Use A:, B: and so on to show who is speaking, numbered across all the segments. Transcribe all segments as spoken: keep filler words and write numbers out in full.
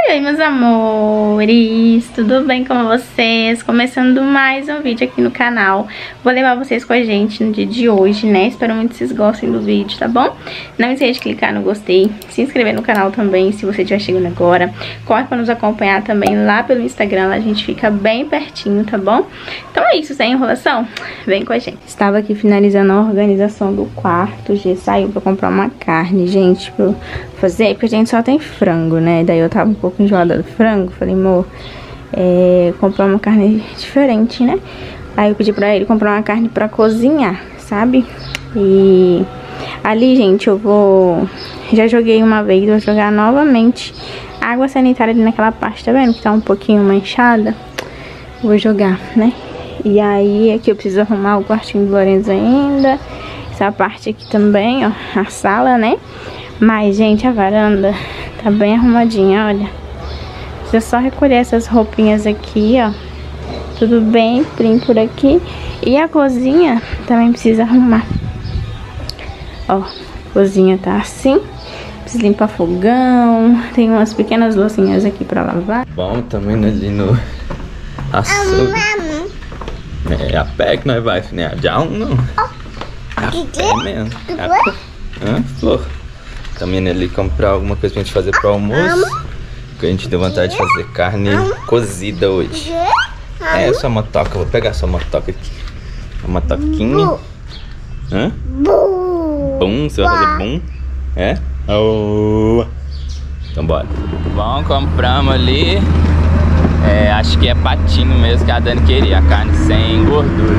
A: Oi, oi, meus amores, tudo bem com vocês? Começando mais um vídeo aqui no canal. Vou levar vocês com a gente no dia de hoje, né? Espero muito que vocês gostem do vídeo, tá bom? Não esqueça de clicar no gostei, se inscrever no canal também, se você estiver chegando agora. Corre pra nos acompanhar também lá pelo Instagram, lá a gente fica bem pertinho, tá bom? Então é isso, sem enrolação, vem com a gente. Estava aqui finalizando a organização do quarto, o G saiu pra comprar uma carne, gente, pra fazer, porque a gente só tem frango, né? Daí eu tava um pouco enjoada do frango, falei, amor, é, comprar uma carne diferente, né? Aí eu pedi pra ele comprar uma carne pra cozinhar, sabe? E ali, gente, eu vou... Já joguei uma vez, vou jogar novamente água sanitária ali naquela parte, tá vendo? Que tá um pouquinho manchada. Vou jogar, né? E aí, aqui eu preciso arrumar o quartinho do Lorenzo ainda. Essa parte aqui também, ó, a sala, né? Mas, gente, a varanda tá bem arrumadinha, olha. Precisa só recolher essas roupinhas aqui, ó. Tudo bem plim por aqui. E a cozinha também precisa arrumar. Ó, a cozinha tá assim. Precisa limpar fogão. Tem umas pequenas loucinhas aqui pra lavar.
B: Bom, também ali no açougue. É a pé que nós vai, né? Já um não. A pé mesmo. A pé. Hã, Flor? Também ali comprar alguma coisa pra gente fazer pro almoço. Que a gente deu vontade de fazer carne cozida hoje. É, essa motoca. Vou pegar sua motoca aqui. A motoquinha. Hã? Bum, você vai fazer bum? É? Oh. Então bora. Bom, compramos ali. É, acho que é patinho mesmo que a Dani queria. A carne sem gordura.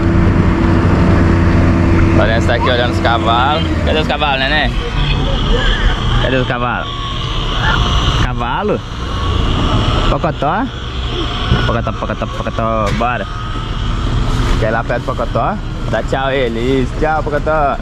B: O Lorenzo tá aqui olhando os cavalos. Cadê os cavalos, né? Cadê os cavalos? Cavalo? Pocotó? Pocotó, pocotó, pocotó. Bora. Quer ir lá perto do Pocotó? Dá tchau a ele. Isso, tchau, Pocotó.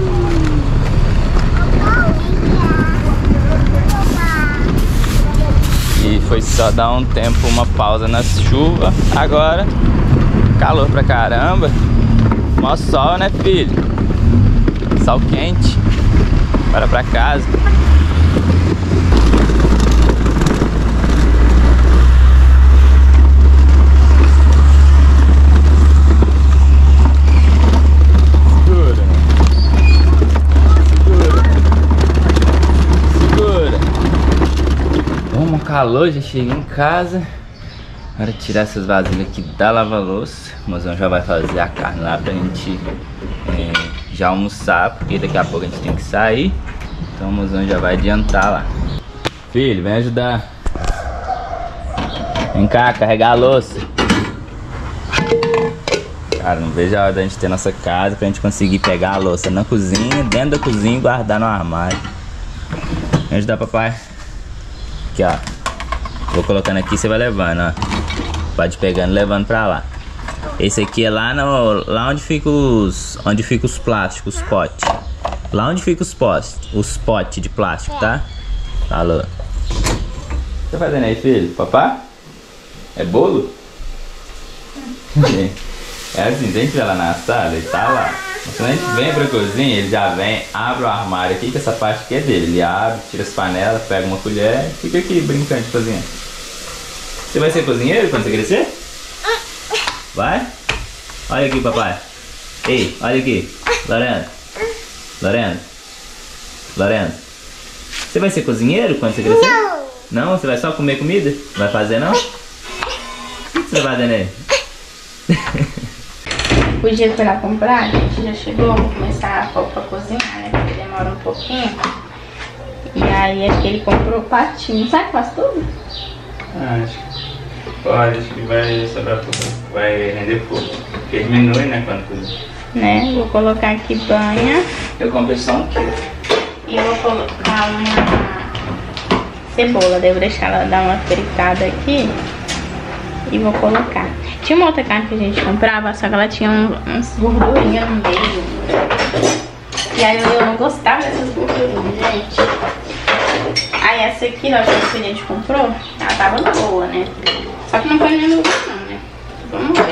B: E foi só dar um tempo, uma pausa na chuva. Agora, calor pra caramba. Mó sol, né, filho? Sol quente. Bora pra casa. Segura. Segura. Segura. Bom, um calor, já cheguei em casa. Agora tirar essas vasilhas aqui da lava-louça. O mozão já vai fazer a carne lá pra gente é, já almoçar, porque daqui a pouco a gente tem que sair. Então o mozão já vai adiantar lá. Filho, vem ajudar. Vem cá, carregar a louça. Cara, não vejo a hora da gente ter nossa casa pra gente conseguir pegar a louça na cozinha, dentro da cozinha e guardar no armário. Vem ajudar, papai. Aqui, ó. Vou colocando aqui, você vai levando, ó. Pode ir pegando e levando pra lá. Esse aqui é lá, no, lá onde fica os onde fica os plásticos, os potes. Lá onde fica os potes, os potes de plástico, tá? Falou. O que tá fazendo aí, filho? Papá? É bolo? É assim, se a gente vai lá na sala, ele tá lá. Mas quando a gente vem pra cozinha, ele já vem, abre o armário aqui, que essa parte aqui é dele. Ele abre, tira as panelas, pega uma colher e fica aqui brincando de cozinhar. Você vai ser cozinheiro quando você crescer? Vai? Olha aqui, papai. Ei, olha aqui. Lorenzo. Lorenzo. Lorenzo. Você vai ser cozinheiro quando você crescer? Não. Não? Você vai só comer comida? Não vai fazer, não? O que você vai fazer aí?
A: O dia foi lá comprar, a gente já chegou, vou começar a pôr pra cozinhar, né? Porque demora um pouquinho. E aí acho que ele comprou patinho. Sabe que faz tudo?
B: Ah, acho que pode, acho que vai sobrar pouco. Vai render pouco. Porque diminui, né, quando cozinha.
A: Né? Vou colocar aqui banha.
B: Eu comprei só um quilo.
A: E eu vou colocar uma cebola. Daí eu vou deixar ela dar uma fritada aqui. E vou colocar. Tinha uma outra carne que a gente comprava, só que ela tinha um, uns gordurinhas no meio. E aí eu não gostava dessas gordurinhas, gente. Aí essa aqui, ó, que a gente comprou, ela tava boa, né? Só que não foi nem no lugar não, né? Vamos ver.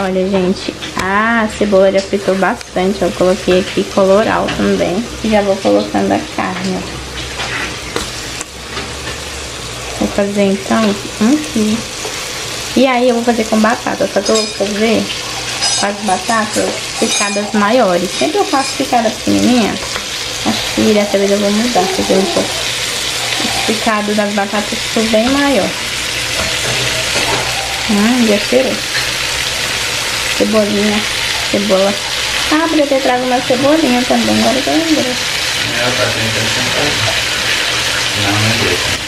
A: Olha, gente, a cebola já fritou bastante. Eu coloquei aqui colorau também. E já vou colocando a carne, ó. Vou fazer, então, um quilo. E aí eu vou fazer com batata. Só que eu vou fazer com as batatas picadas maiores. Sempre eu faço picada pequenininha. Acho que dessa vez eu vou mudar. Fazer um pouco. O picado das batatas ficou bem maior. Hum, já cheirou. Cebolinha, cebola. Ah, podia ter trago uma cebolinha também, agora que eu lembrei.
B: É, eu faço então. Não, não deixa.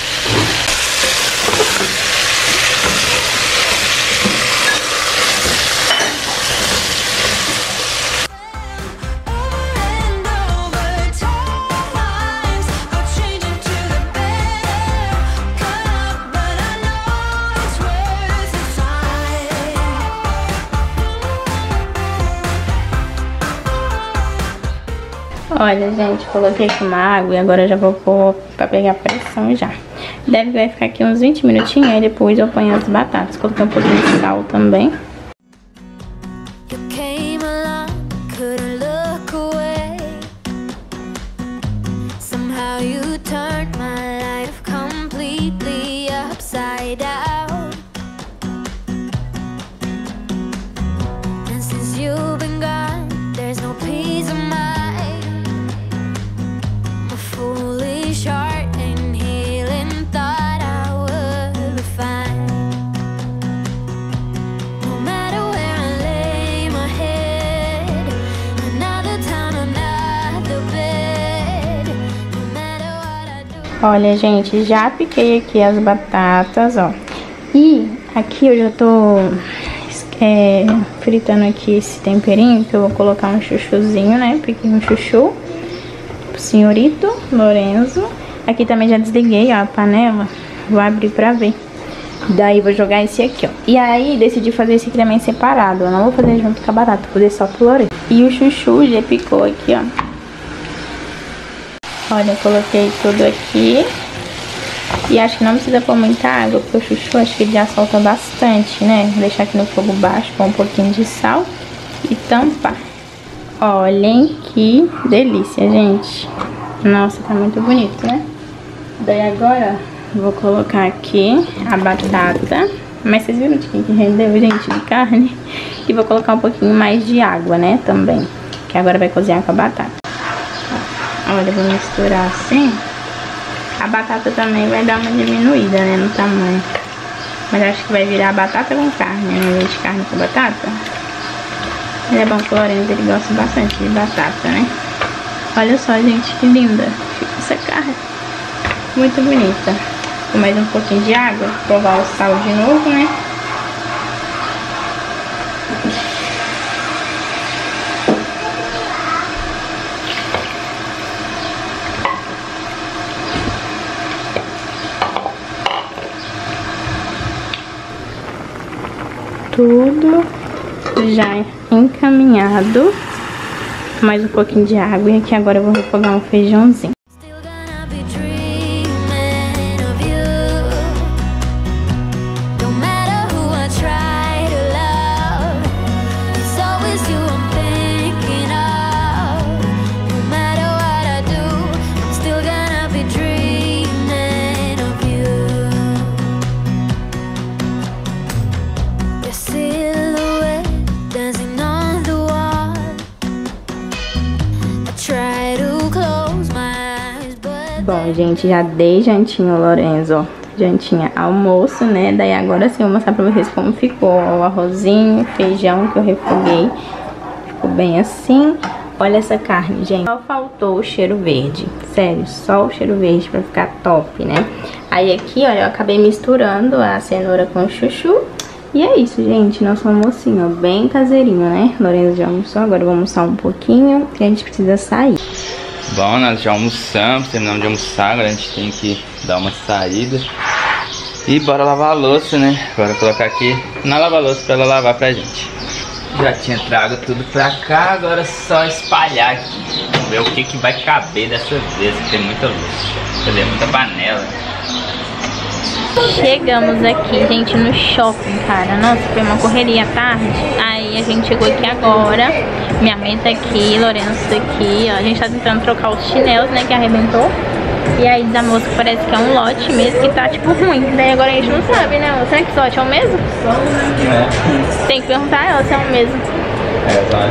A: Olha, gente, coloquei aqui uma água e agora já vou pôr pra pegar pressão já. Deve vai ficar aqui uns vinte minutinhos, aí depois eu ponho as batatas. Coloquei um pouquinho de sal também. Olha, gente, já piquei aqui as batatas, ó. E aqui eu já tô é, fritando aqui esse temperinho, que eu vou colocar um chuchuzinho, né? Piquei um chuchu pro senhorito Lorenzo. Aqui também já desliguei, ó, a panela. Vou abrir pra ver. Daí vou jogar esse aqui, ó. E aí decidi fazer esse aqui também separado. Eu não vou fazer junto com a batata, vou fazer só pro Lorenzo. E o chuchu já picou aqui, ó. Olha, eu coloquei tudo aqui. E acho que não precisa pôr muita água, porque o chuchu acho que ele já solta bastante, né? Vou deixar aqui no fogo baixo, pôr um pouquinho de sal e tampar. Olhem que delícia, gente. Nossa, tá muito bonito, né? Daí agora vou colocar aqui a batata. Mas vocês viram de que rendeu, gente, de carne? E vou colocar um pouquinho mais de água, né, também. Que agora vai cozinhar com a batata. Olha, vou misturar assim. A batata também vai dar uma diminuída, né, no tamanho. Mas acho que vai virar batata com carne, né, em vez de carne com batata. Mas é bom que o Lorenzo, ele gosta bastante de batata, né. Olha só, gente, que linda fica essa carne. Muito bonita. Com mais um pouquinho de água, provar o sal de novo, né. Tudo já encaminhado. Mais um pouquinho de água. E aqui agora eu vou refogar um feijãozinho. Bom, gente, já dei jantinha ao Lorenzo, ó. Jantinha almoço, né? Daí agora sim eu vou mostrar pra vocês como ficou, ó, o arrozinho, feijão que eu refoguei. Ficou bem assim. Olha essa carne, gente. Só faltou o cheiro verde. Sério, só o cheiro verde pra ficar top, né? Aí aqui, olha, eu acabei misturando a cenoura com o chuchu. E é isso, gente. Nosso almocinho, ó, bem caseirinho, né? Lorenzo já almoçou, agora eu vou almoçar um pouquinho e a gente precisa sair.
B: Bom, nós já almoçamos, terminamos de almoçar, agora a gente tem que dar uma saída. E bora lavar a louça, né? Bora colocar aqui na lava-louça pra ela lavar pra gente. Já tinha trago tudo pra cá, agora é só espalhar aqui. Vamos ver o que, que vai caber dessa vez, que tem muita louça. Quer dizer, muita panela.
A: Chegamos aqui, gente, no shopping, cara. Nossa, foi uma correria à tarde. Aí Aí a gente chegou aqui agora. Minha mãe tá aqui, Lourenço tá aqui, ó. A gente tá tentando trocar os chinelos, né, que arrebentou. E aí diz a moça que parece que é um lote mesmo, que tá tipo ruim. Daí agora a gente não sabe, né? Será que esse lote é o mesmo? É. Tem que perguntar a ela se é o mesmo. É, tá,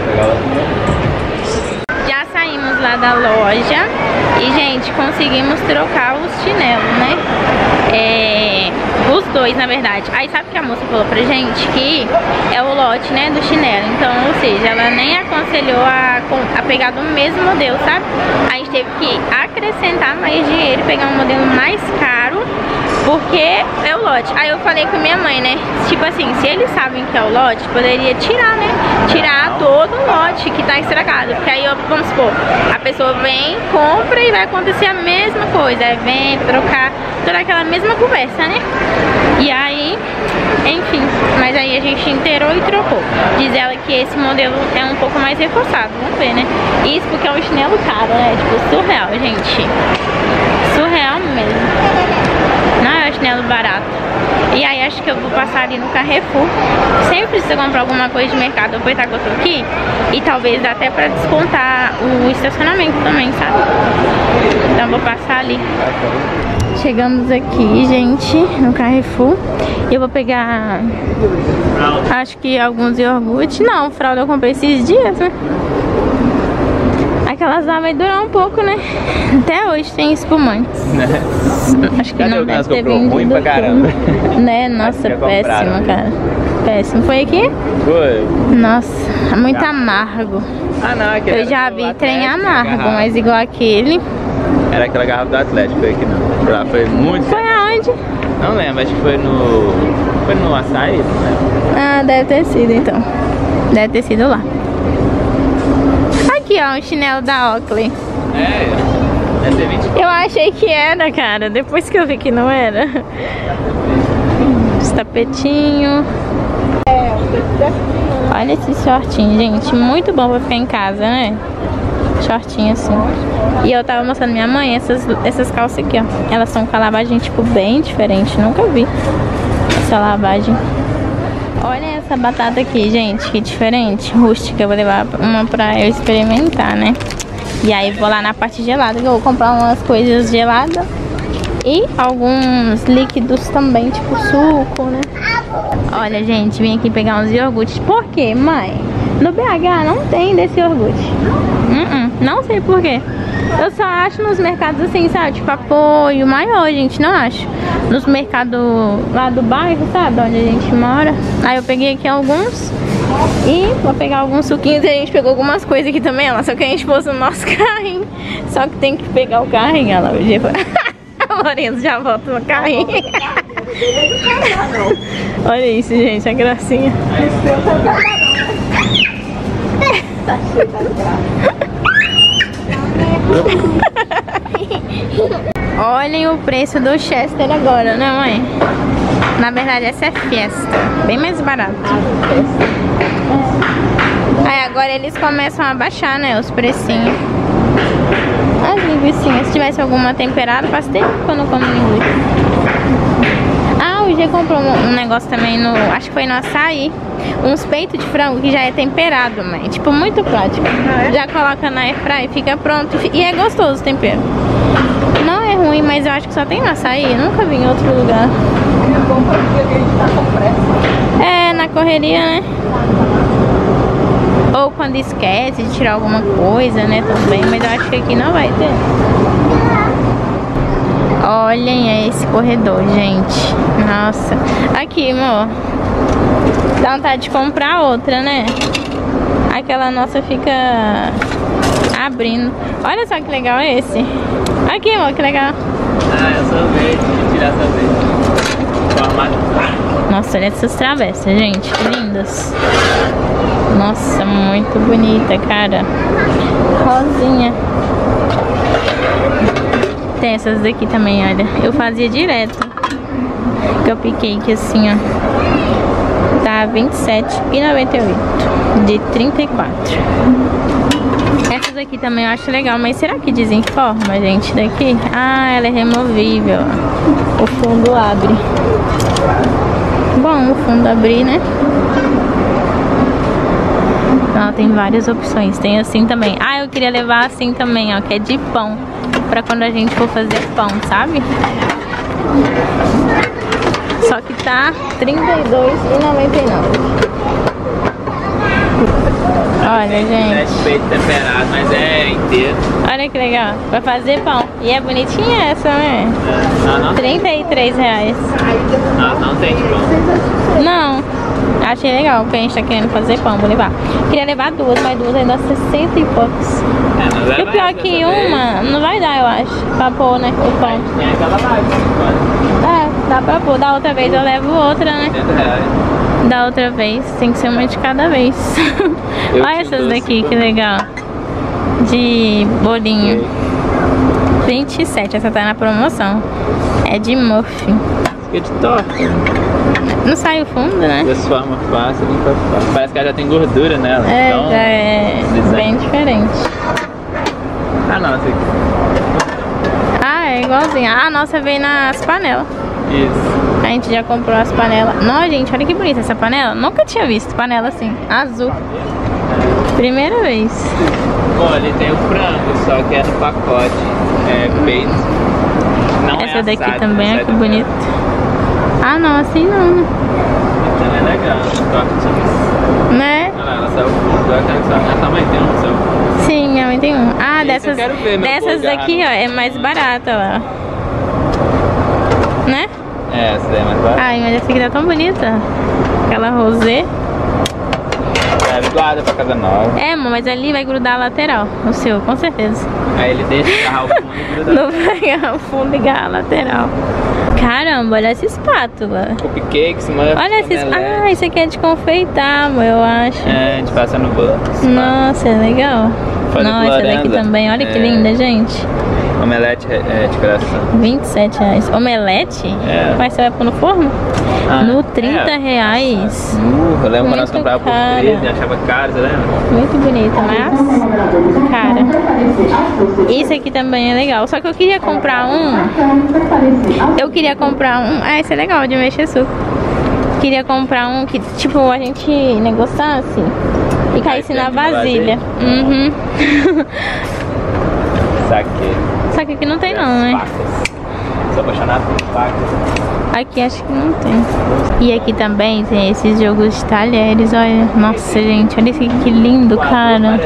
A: já saímos lá da loja e, gente, conseguimos trocar os chinelos, né? É, os dois, na verdade. Aí sabe que a moça falou pra gente que é o lote, né, do chinelo. Então, ou seja, ela nem aconselhou a, a pegar do mesmo modelo, sabe? Aí a gente teve que acrescentar mais dinheiro e pegar um modelo mais caro, porque é o lote. Aí eu falei com minha mãe, né? Tipo assim, se eles sabem que é o lote, poderia tirar, né? Tirar todo o lote que tá estragado. Porque aí, vamos supor, a pessoa vem, compra e vai acontecer a mesma coisa. Aí vem trocar toda aquela mesma conversa, né? E aí, enfim, mas aí a gente inteirou e trocou. Diz ela que esse modelo é um pouco mais reforçado, vamos ver, né? Isso porque é um chinelo caro, né? Tipo, surreal, gente. Surreal mesmo. Não é um chinelo barato. E aí acho que eu vou passar ali no Carrefour. Sempre precisa comprar alguma coisa de mercado, eu vou aproveitar que eu tô aqui. E talvez dá até pra descontar o estacionamento também, sabe? Então eu vou passar ali. Chegamos aqui, gente, no Carrefour. E eu vou pegar, acho que alguns iogurte. Não, fralda eu comprei esses dias, né? Aquelas lá vai durar um pouco, né? Até hoje tem espumantes. Acho que não deve ter vendido ruim pra caramba. Né? Nossa, péssimo, cara. Péssimo. Foi aqui? Foi. Nossa, muito amargo. Ah, não, aquele eu já vi trem amargo, mas igual aquele.
B: Era aquela garrafa do Atlético, foi aqui não. Lá foi muito.
A: Foi aonde?
B: Não lembro, acho que foi no. Foi no Açaí, não lembro.
A: Ah, deve ter sido então. Deve ter sido lá. Aqui, ó, um chinelo da Oakley.
B: É, deve ter vinte.
A: Eu achei que era, cara. Depois que eu vi que não era. Os tapetinhos. Olha esse shortinho, gente. Muito bom pra ficar em casa, né? Shortinho assim. E eu tava mostrando minha mãe essas, essas calças aqui, ó. Elas são com a lavagem, tipo, bem diferente. Nunca vi essa lavagem. Olha essa batata aqui, gente, que diferente, rústica. Eu vou levar uma pra eu experimentar, né? E aí vou lá na parte gelada, que eu vou comprar umas coisas geladas. E alguns líquidos também, tipo suco, né? Olha, gente, vim aqui pegar uns iogurtes. Por quê, mãe? No B H não tem desse iogurte. uh -uh, Não sei por quê. Eu só acho nos mercados assim, sabe? Tipo, apoio maior, gente, não acho. Nos mercados lá do bairro, sabe? Onde a gente mora. Aí eu peguei aqui alguns. E vou pegar alguns suquinhos. E a gente pegou algumas coisas aqui também, ó. Só que a gente pôs no nosso carrinho. Só que tem que pegar o carrinho, ela. O Lourenço já volta no carrinho. Olha isso, gente, a gracinha. Olhem o preço do Chester agora, né, mãe? Na verdade essa é Fiesta, bem mais barato. Aí agora eles começam a baixar, né, os precinhos. As linguiçinhas, se tivesse alguma temperada, faz tempo que eu não como linguiça. Ah, o G comprou um, um negócio também no, acho que foi no Açaí. Uns peitos de frango que já é temperado, mãe. Tipo, muito prático. Ah, é? Já coloca na airfryer e fica pronto. E é gostoso o tempero. Não é ruim, mas eu acho que só tem no Açaí. Eu nunca vi em outro lugar. É bom porque a gente tá com pressa. É, na correria, né? Ou quando esquece de tirar alguma coisa, né, também. Mas eu acho que aqui não vai ter. Olhem esse corredor, gente. Nossa. Aqui, amor. Dá vontade de comprar outra, né? Aquela nossa fica abrindo. Olha só que legal esse. Aqui, amor, que legal.
B: Ah, eu sou verde. Vou tirar essa verde.
A: Nossa, olha essas travessas, gente. Que lindas. Nossa, muito bonita, cara. Rosinha. Tem essas daqui também, olha. Eu fazia direto. Cupcake assim, ó. Tá vinte e sete reais e noventa e oito centavos. De trinta e quatro. Essas aqui também eu acho legal. Mas será que desenforma, gente, daqui? Ah, ela é removível. O fundo abre. Bom, o fundo abrir, né? Ó, tem várias opções. Tem assim também. Ah, eu queria levar assim também, ó, que é de pão. Pra quando a gente for fazer pão, sabe? Só que tá trinta e dois reais e noventa e nove centavos. Olha, gente.
B: Peito temperado, mas é inteiro.
A: Olha que legal. Vai fazer pão. E é bonitinha essa, né?
B: É. Não, não
A: trinta e três reais.
B: Não, não tem de pão.
A: Não. Achei legal, porque a gente tá querendo fazer pão. Vou levar. Queria levar duas, mas duas ainda sessenta e poucos.
B: É, não leva.
A: E o pior é que uma não vai dar, eu acho. Pra pôr, né? O pão.
B: Tem aquela live.
A: É, dá pra pôr. Da outra vez eu levo outra, né?
B: oitenta reais.
A: Da outra vez, tem que ser uma de cada vez. Olha essas daqui, que legal. De bolinho. vinte e sete, essa tá na promoção. É de muffin.
B: Fica de torta.
A: Não sai o fundo, né?
B: Desforma fácil, limpa fácil. Parece que ela já tem gordura nela.
A: É,
B: então,
A: já é bem diferente.
B: Ah não, essa aqui.
A: Ah, é igualzinha. Ah, a nossa veio nas panelas.
B: Isso.
A: A gente já comprou as panelas. Não, gente, olha que bonita essa panela. Nunca tinha visto panela assim, azul. Primeira vez.
B: Bom, ali tem o frango, só que é no pacote. É peito. Não
A: Essa
B: é
A: daqui
B: assado,
A: também,
B: não
A: é que
B: sai
A: bonita. Ah, não, assim não.
B: Então é legal, corte.
A: Né?
B: Olha lá, ela saiu fundo. Eu quero que só minha também tem um, seu.
A: Sim, minha mãe tem um. Ah,
B: Esse
A: dessas,
B: eu quero ver, meu
A: dessas
B: povo
A: daqui, ó,
B: agarrado.
A: é mais barata lá. Né?
B: É, essa daí é mais barata.
A: Ai, mas essa aqui tá tão bonita. Aquela rosé.
B: É, guarda pra casa nova.
A: É, amor, mas ali vai grudar a lateral. O seu, com certeza.
B: Aí ele deixa agarrar o fundo e gruda.
A: Não vai agarrar o fundo e agarrar a lateral. Caramba, olha essa espátula.
B: Cupcakes, mano.
A: Olha essa espátula. Ah, isso aqui é de confeitar, amor, eu acho.
B: É, a gente passa no bolso.
A: Nossa, é legal.
B: Fazer
A: Não, essa daqui
B: florenza.
A: também, olha que
B: É.
A: linda, gente.
B: Omelete é de coração.
A: vinte e sete reais. Omelete?
B: É.
A: Mas você vai pôr no forno?
B: Ah,
A: no trinta
B: é.
A: reais.
B: Uh, eu lembro quando nós
A: Muito
B: comprávamos por
A: cara.
B: treze, achava caro, você lembra?
A: Muito bonita, mas cara. Esse aqui também é legal. Só que eu queria comprar um. Eu queria comprar um. Ah, esse é legal de mexer suco. Queria comprar um que, tipo, a gente negociasse e caísse na
B: sempre na
A: vasilha.
B: vasilha?
A: Uhum.
B: Saquei.
A: Só que aqui não tem não, né?
B: Facas. Sou apaixonado por facas.
A: Aqui acho que não tem. E aqui também tem esses jogos de talheres, olha. Nossa, gente, olha esse aqui que lindo, cara.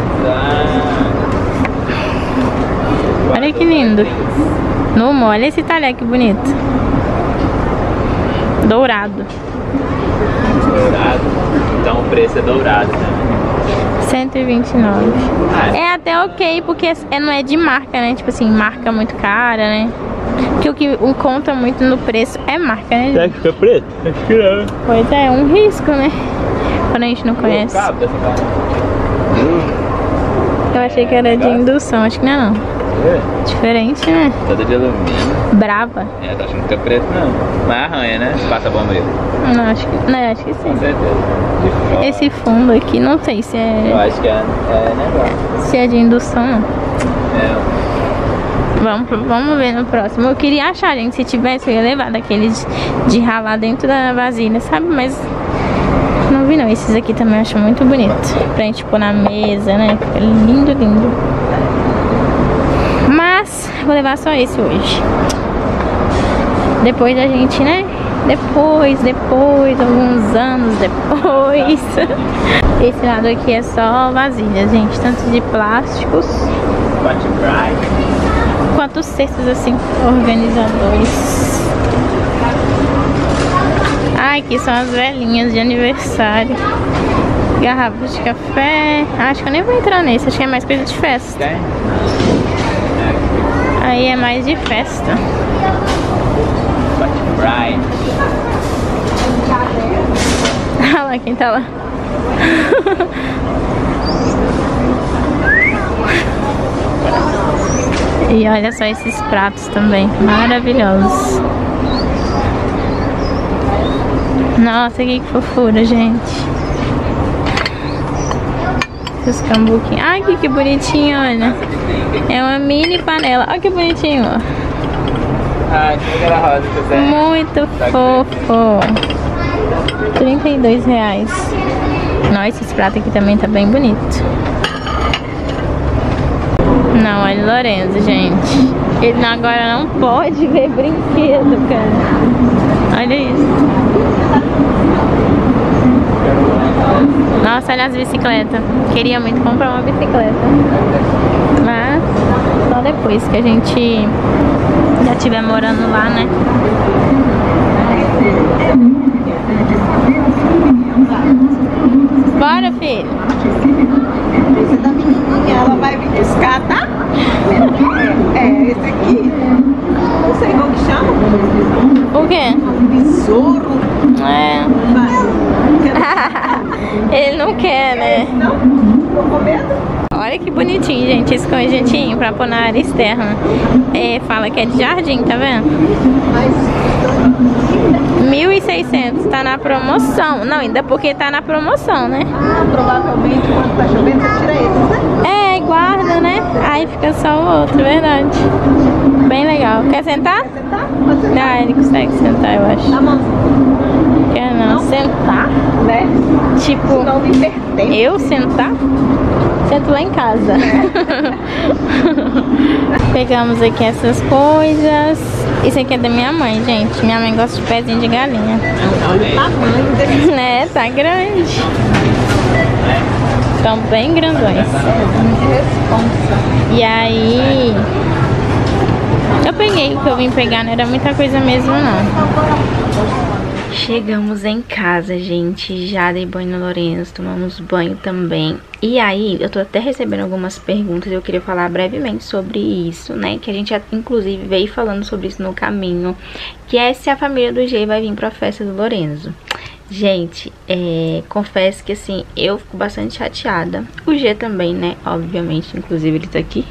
A: Olha que lindo. Numa, olha esse talher que bonito. Dourado.
B: Dourado. Então o preço é dourado, né?
A: cento e vinte e nove.
B: Ah,
A: É até ok, porque é, não é de marca, né? Tipo assim, marca muito cara, né? Porque o que o conta muito no preço é marca, né?
B: será que fica preto? Acho que não.
A: Pois é, um risco, né? Quando a gente não conhece.
B: O cabo dessa cara.
A: Eu achei que era de indução, acho que não é não.
B: É.
A: Diferente, né?
B: Toda de alumínio.
A: Brava.
B: É, tá achando que fica preto não. Mas arranha, né? Passa a bombril.
A: Não, acho que, não, acho que
B: Com
A: sim.
B: certeza. De fora.
A: Esse fundo aqui, não sei se
B: Eu
A: é,
B: acho que é, é negócio.
A: se é de indução, não.
B: É.
A: Vamos, pro- vamos ver no próximo. Eu queria achar, gente, se tivesse, eu ia levar daqueles de ralar dentro da vasilha, sabe? Mas não vi não. Esses aqui também eu acho muito bonito. Pra gente pôr na mesa, né? Fica lindo, lindo. Mas vou levar só esse hoje. Depois da gente, né? Depois, depois, alguns anos depois. Esse lado aqui é só vasilhas, gente. Tanto de plásticos
B: Bate bright.
A: quanto cestos assim, organizadores. Ai, aqui são as velhinhas de aniversário. Garrafas de café. Acho que eu nem vou entrar nesse, acho que é mais coisa de festa.
B: Tem?
A: Aí é mais de festa.
B: Bate bright.
A: Olha lá quem tá lá. E olha só esses pratos também, maravilhosos. Nossa, que fofura, gente. Os cambuquinhos. Ai, que, que bonitinho, olha. É uma mini panela. Olha que bonitinho, ó.
B: Ah, que aquela rosa que você tem.
A: Muito fofo. trinta e dois reais. Nossa, esse prato aqui também tá bem bonito. Não, olha o Lorenzo, gente. Ele agora não pode ver brinquedo, cara. Olha isso. Nossa, olha as bicicletas. Queria muito comprar uma bicicleta, mas só depois que a gente já estiver morando lá, né? Bora, filho.
C: Esse da menininha, ela vai vir buscar, tá? É, é, esse aqui. Não sei como que chama.
A: O quê?
C: Besouro.
A: É. Ele não quer, né?
C: Não? Ficou com medo?
A: Olha que bonitinho, gente, esse conjuntinho pra pôr na área externa. É, fala que é de jardim, tá vendo? mil e seiscentos, tá na promoção. Não, ainda porque tá na promoção, né?
C: Ah, provavelmente quando tá chovendo você tira esses, né?
A: É, guarda, né? Aí fica só o outro, verdade. Bem legal. Quer sentar?
C: Quer sentar? Pode sentar.
A: Ah, ele consegue sentar, eu acho.
C: Tá bom.
A: Quer não?
C: Não.
A: Sentar?
C: Né?
A: Tipo,
C: Não me pertence.
A: eu sentar? Sento lá em casa. Pegamos aqui essas coisas. Isso aqui é da minha mãe, gente. Minha mãe gosta de pezinho de galinha.
C: Olha o tamanho desse.
A: Né? Tá grande. Estão bem grandões. E aí eu peguei o que eu vim pegar, não era muita coisa mesmo não. Chegamos em casa, gente. Já dei banho no Lorenzo, tomamos banho também. E aí, eu tô até recebendo algumas perguntas. Eu queria falar brevemente sobre isso, né? Que a gente, inclusive, veio falando sobre isso no caminho. Que é se a família do G vai vir pra festa do Lorenzo. Gente, é, confesso que assim, eu fico bastante chateada. O G também, né? Obviamente, inclusive ele tá aqui.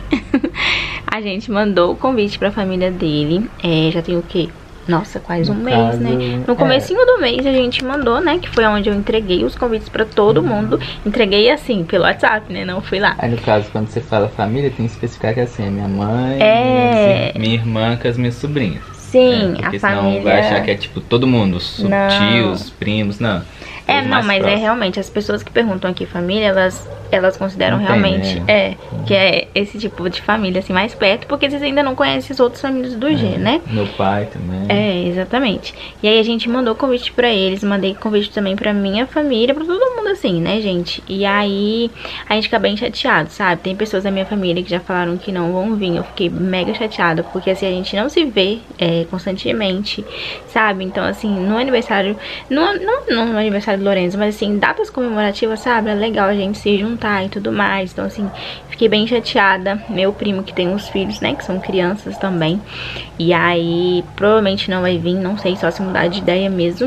A: A gente mandou o convite pra família dele. É, já tem o quê? Nossa, quase um mês,
B: caso,
A: né? No comecinho é. do mês a gente mandou, né? Que foi onde eu entreguei os convites pra todo uhum. mundo. Entreguei assim, pelo WhatsApp, né? Não fui lá.
B: Aí no caso, quando você fala família, tem que especificar que é assim, é minha mãe,
A: é...
B: minha, minha irmã com as minhas sobrinhas.
A: Sim,
B: é, porque
A: a
B: senão
A: família...
B: vai achar que é tipo todo mundo, os tios, primos, não.
A: É, não, mas próximos. É realmente, as pessoas que perguntam aqui família, elas, elas consideram não realmente, tem, né? é, que é esse tipo de família, assim, mais perto, porque vocês ainda não conhecem as outras famílias do é, G, né?
B: Meu pai também.
A: É, exatamente. E aí a gente mandou convite pra eles, mandei convite também pra minha família, pra todo mundo assim, né, gente? E aí a gente fica bem chateado, sabe? Tem pessoas da minha família que já falaram que não vão vir, eu fiquei mega chateada, porque assim, a gente não se vê é, constantemente, sabe? Então, assim, no aniversário, não, não no aniversário do Lorenzo, mas assim, datas comemorativas, sabe? É legal a gente se juntar e tudo mais. Então assim, fiquei bem chateada. Meu primo que tem uns filhos, né, que são crianças também. E aí, provavelmente não vai vir, não sei, só se mudar de ideia mesmo.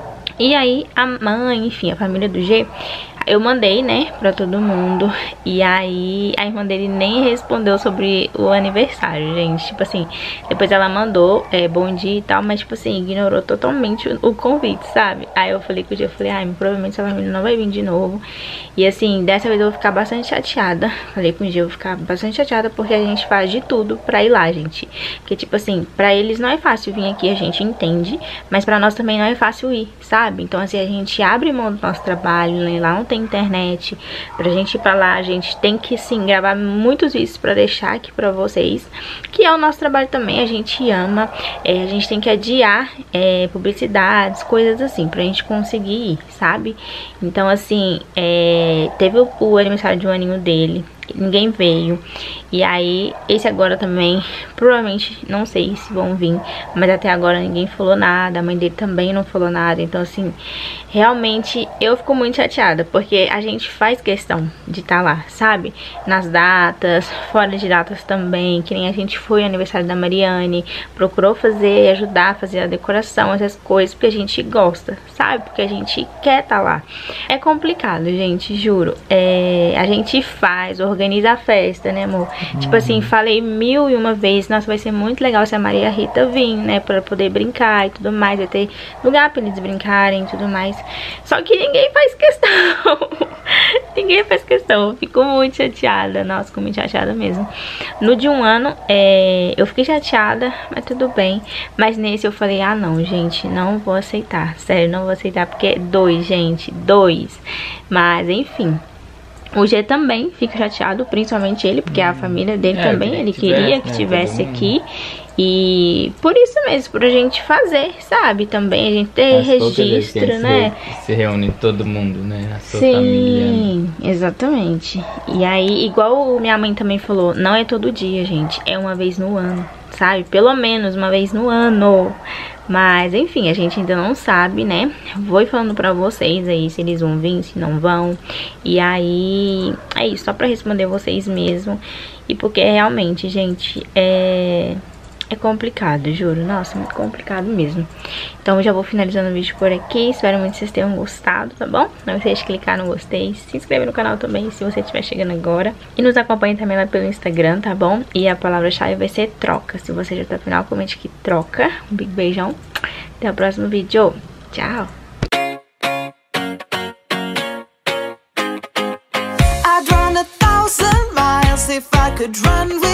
A: E aí, a mãe, enfim, a família do G, eu mandei, né, pra todo mundo. E aí, a irmã dele nem respondeu sobre o aniversário, gente. Tipo assim, depois ela mandou é, bom dia e tal, mas tipo assim, ignorou totalmente o, o convite, sabe? Aí eu falei com o G, eu falei, ai, provavelmente essa família não vai vir de novo. E assim, dessa vez eu vou ficar bastante chateada. Falei com o G, eu vou ficar bastante chateada porque a gente faz de tudo pra ir lá, gente. Porque tipo assim, pra eles não é fácil vir aqui, a gente entende, mas pra nós também não é fácil ir, sabe? Então assim, a gente abre mão do nosso trabalho, né? Lá não tem internet, pra gente ir pra lá, a gente tem que sim gravar muitos vídeos pra deixar aqui pra vocês, que é o nosso trabalho também, a gente ama, é, a gente tem que adiar é, publicidades, coisas assim, pra gente conseguir ir, sabe? Então assim, é, teve o, o aniversário de um aninho dele, ninguém veio. E aí, esse agora também, provavelmente, não sei se vão vir, mas até agora ninguém falou nada, a mãe dele também não falou nada. Então assim, realmente eu fico muito chateada, porque a gente faz questão de estar tá lá, sabe? Nas datas, fora de datas também, que nem a gente foi no aniversário da Mariane, procurou fazer, ajudar a fazer a decoração, essas coisas, porque a gente gosta, sabe? Porque a gente quer estar tá lá. É complicado, gente, juro. É, a gente faz, organiza a festa, né, amor? Uhum. Tipo assim, falei mil e uma vezes, nossa, vai ser muito legal se a Maria Rita vir, né, pra poder brincar e tudo mais, vai ter lugar pra eles brincarem e tudo mais. Só que ninguém faz questão. Ninguém faz questão, eu fico muito chateada, nossa, fico muito chateada mesmo. No de um ano, é, eu fiquei chateada, mas tudo bem. Mas nesse eu falei, ah não, gente, não vou aceitar, sério, não vou aceitar, porque é dois, gente, dois. Mas, enfim. O G também fica chateado, principalmente ele, porque a família dele
B: É,
A: também, ele
B: tivesse,
A: queria
B: né,
A: que tivesse
B: todo mundo.
A: aqui. E por isso mesmo, pra gente fazer, sabe? Também a gente ter
B: As poucas vezes que a
A: registro,
B: gente
A: né?
B: Se, se reúne todo mundo, né? A sua família.
A: Sim, exatamente. E aí, igual minha mãe também falou, não é todo dia, gente, é uma vez no ano, sabe? Pelo menos uma vez no ano. Mas, enfim, a gente ainda não sabe, né? Vou falando pra vocês aí se eles vão vir, se não vão. E aí, é isso, só pra responder vocês mesmo. E porque realmente, gente, é... É complicado, juro. Nossa, muito complicado mesmo. Então eu já vou finalizando o vídeo por aqui. Espero muito que vocês tenham gostado, tá bom? Não esqueça de clicar no gostei. Se inscreve no canal também, se você estiver chegando agora. E nos acompanhe também lá pelo Instagram, tá bom? E a palavra-chave vai ser troca. Se você já tá no final, comente aqui troca. Um big beijão. Até o próximo vídeo. Tchau!
D: I'd run a thousand miles if I could run with